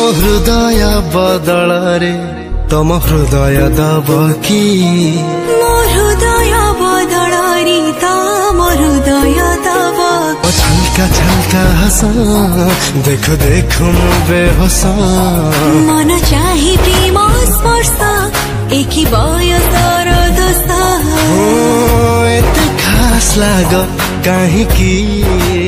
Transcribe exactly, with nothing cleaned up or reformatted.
हृदय बदଳରେ तम हृदय दब कि मो हृदय बदଳରେ तम हृदय दब छलका छलका हस देखो देखो मु बेहोस मन चाहे प्रेम स्पर्श एकी बयसर दोष एते खास लाग काहे कि